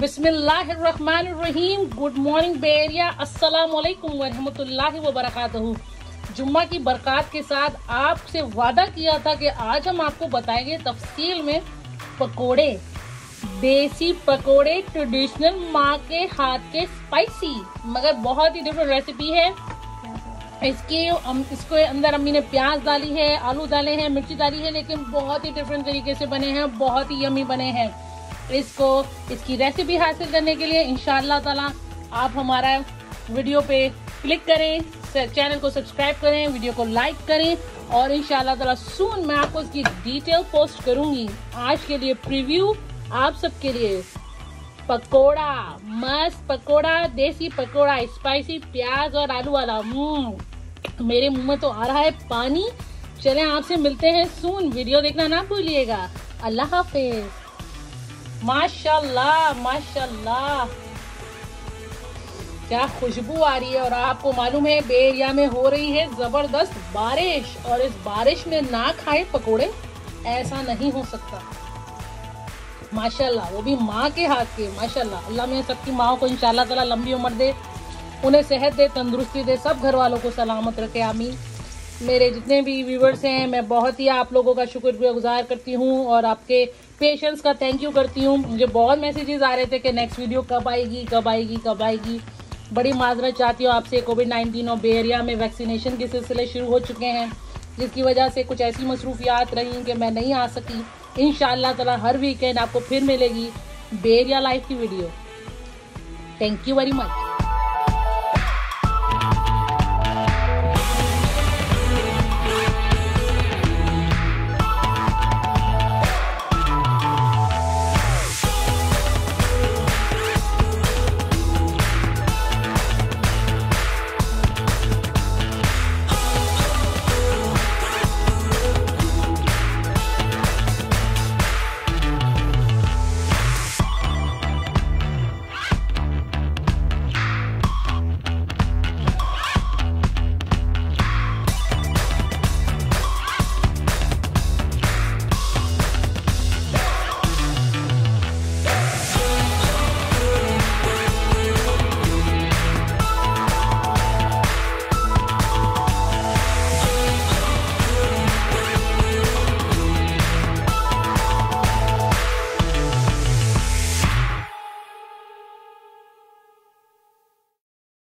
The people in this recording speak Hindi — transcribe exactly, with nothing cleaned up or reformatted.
बिस्मिल्लाहिर्रहमानिर्रहीम। गुड मॉर्निंग बे एरिया, अस्सलाम वालेकुम वरहमतुल्लाहि वबरकातुहू। जुम्मा की बरकत के साथ आपसे वादा किया था कि आज हम आपको बताएंगे तफसील में पकोड़े, देसी पकोड़े, ट्रेडिशनल माँ के हाथ के स्पाइसी मगर बहुत ही डिफरेंट रेसिपी है। इसके इसके अंदर अम्मी ने प्याज डाली है, आलू डाले हैं, मिर्ची डाली है, लेकिन बहुत ही डिफरेंट तरीके से बने हैं, बहुत ही यमी बने हैं। इसको इसकी रेसिपी हासिल करने के लिए इंशाअल्लाह ताला आप हमारा वीडियो पे क्लिक करें, चैनल को सब्सक्राइब करें, वीडियो को लाइक करें और इंशाअल्लाह ताला सून मैं आपको इसकी डिटेल पोस्ट करूंगी। आज के लिए प्रीव्यू आप सबके लिए पकोड़ा, मस्त पकोड़ा, देसी पकोड़ा, स्पाइसी प्याज और आलू वाला। मेरे मुंह में तो आ रहा है पानी। चलें आपसे मिलते हैं सून, वीडियो देखना ना भूलिएगा। अल्लाह हाफिज। माशाल्लाह माशाल्लाह क्या खुशबू आ रही है। और आपको मालूम है बे एरिया में हो रही है जबरदस्त बारिश, और इस बारिश में ना खाए पकोड़े ऐसा नहीं हो सकता। माशाल्लाह, वो भी माँ के हाथ के। माशाल्लाह, अल्लाह में सबकी माँ को इंशाल्लाह ताला लंबी उम्र दे, उन्हें सेहत दे, तंदुरुस्ती दे, सब घर वालों को सलामत रखे, आमीन। मेरे जितने भी व्यूवर्स हैं, मैं बहुत ही आप लोगों का शुक्रगुजार करती हूँ और आपके पेशेंस का थैंक यू करती हूँ। मुझे बहुत मैसेजेस आ रहे थे कि नेक्स्ट वीडियो कब आएगी कब आएगी कब आएगी। बड़ी माजरत चाहती हूँ आपसे। कोविड नाइन्टीन और बे एरिया में वैक्सीनेशन के सिलसिले शुरू हो चुके हैं, जिसकी वजह से कुछ ऐसी मसरूफियात रही कि मैं नहीं आ सकी। इंशाअल्लाह ताला हर वीकेंड आपको फिर मिलेगी बे एरिया लाइफ की video. Thank you very much.